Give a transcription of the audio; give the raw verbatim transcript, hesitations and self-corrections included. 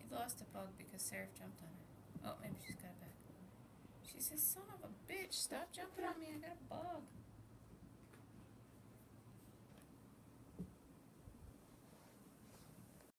She lost a bug because Seraph jumped on her. Oh, maybe she's got it back. She says, son of a bitch, stop jumping on me, I got a bug.